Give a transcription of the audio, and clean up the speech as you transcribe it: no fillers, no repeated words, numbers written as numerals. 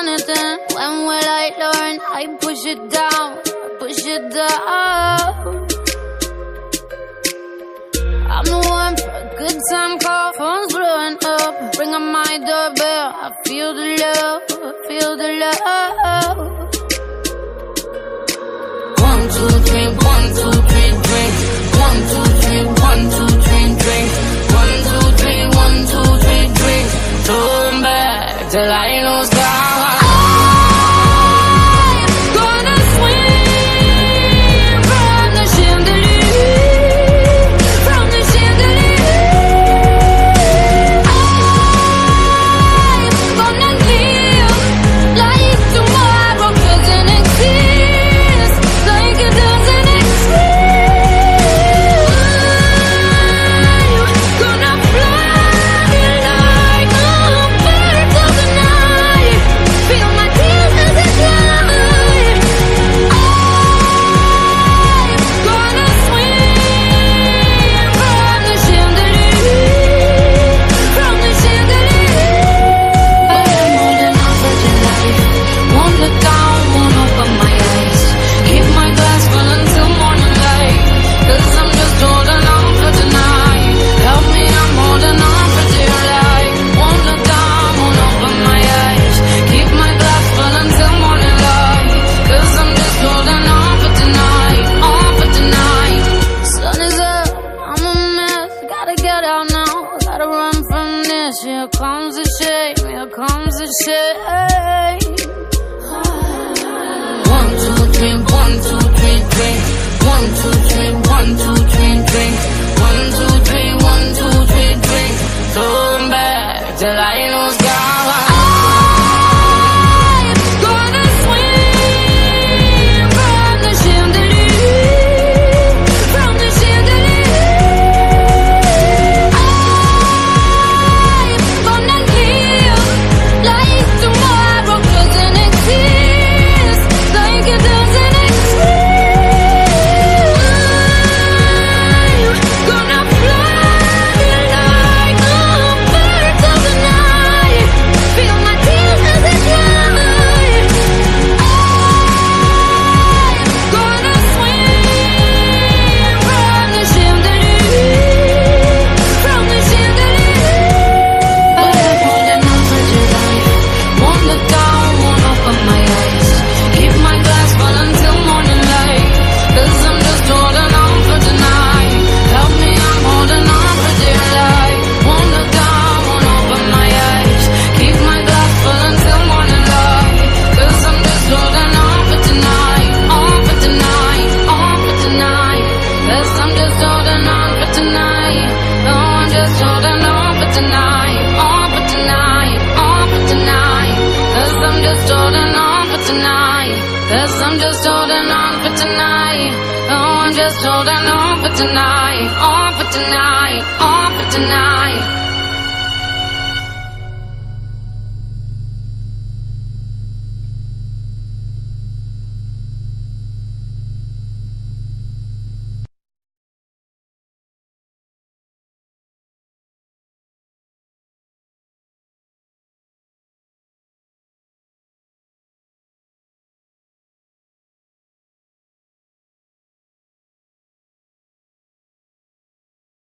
anything. When will I learn? I push it down, push it down. I'm the one for a good time call. Phone's blowing up, ring on my doorbell. I feel the love, I feel the love. 1, 2, 3, 1, 2, 3, drink. 1, 2, 3, 1, 2, 3, drink. 1, 2, 3, 1, 2, 3, drink. Turn back till I lose God. Here comes the shame, here comes the shame. 1, 2, 3, 1, 2, 3, drink. 1, 2, 3, 1, 2, 3, drink. 1, 2, 3, 1, 2, 3, drink. Turn back till I lose God. Cause I'm just holding on for tonight. Oh, I'm just holding on for tonight. On for tonight, on for tonight.